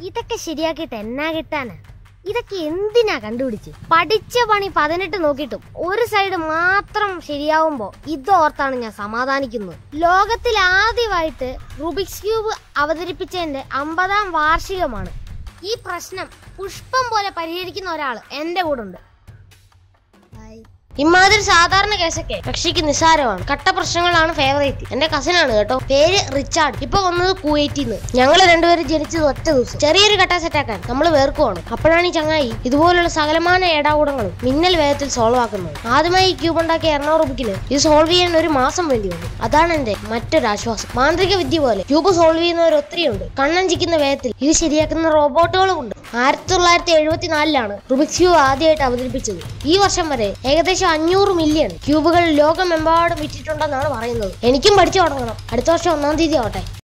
ഇതൊക്കെ ശരിയാക്കിയിട്ട് എന്നാ കിട്ടാനാ? ഇതൊക്കെ എന്തിനാ കണ്ടുപിടിച്ച്? പഠിച്ച പണി 18 നോക്കിയിട്ടും ഒരു സൈഡ് മാത്രം ശരിയാവുമ്പോ ഇതോർത്താണ് ഞാൻ സമാധാനിക്കുന്നത്. ലോകത്തിൽ ആദ്യമായിട്ട് റുബിക്സ് ക്യൂബ് അവതരിപ്പിച്ചതിന്റെ 50ാം വാർഷികമാണ്. ഈ പ്രശ്നം പുഷ്പം പോലെ പരിഹരിക്കുന്ന ഒരാൾ എന്റെ കൂടെ ഉണ്ട്. ഇമാതിരി സാധാരണ കേസൊക്കെ കക്ഷിക്ക് നിസ്സാരമാണ്. കട്ട പ്രശ്നങ്ങളാണ് ഫേവറേറ്റ്. എന്റെ കസിനാണ് കേട്ടോ, പേര് റിച്ചാർഡ്. ഇപ്പൊ വന്നത് കുവൈറ്റിന്ന്. ഞങ്ങള് രണ്ടുപേരും ജനിച്ചത് ഒറ്റ ദിവസം. ചെറിയൊരു കട്ട സെറ്റാക്കാൻ നമ്മൾ വേർക്കുവാണ്. അപ്പോഴാണ് ഈ ചങ്ങായി ഇതുപോലുള്ള സകലമാന ഏടാകൂടങ്ങളും മിന്നൽ വേഗത്തിൽ സോൾവ് ആക്കുന്നത്. ആദ്യമായി ഈ ക്യൂബ് ഉണ്ടാക്കിയ എറണാകുളത്തിന് ഇത് സോൾവ് ചെയ്യാൻ 1 മാസം വേണ്ടി വന്നു. അതാണ് എന്റെ മറ്റൊരു ആശ്വാസം. മാന്ത്രിക വിദ്യ പോലെ ക്യൂബ് സോൾവ് ചെയ്യുന്നവർ ഒത്തിരിയുണ്ട്. കണ്ണഞ്ചിക്കുന്ന വേഗത്തിൽ ഇത് ശരിയാക്കുന്ന റോബോട്ടുകളും ഉണ്ട്. 1974 റുബിക്സ് ക്യൂബ് ആദ്യമായിട്ട് അവതരിപ്പിച്ചത്. ഈ വർഷം വരെ ഏകദേശം 500 മില്യൺ ക്യൂബുകൾ ലോകമെമ്പാടും വിറ്റിട്ടുണ്ടെന്നാണ് പറയുന്നത്. എനിക്കും പഠിച്ചു തുടങ്ങണം. അടുത്ത വർഷം 1-ാം തീയതി ആവട്ടെ.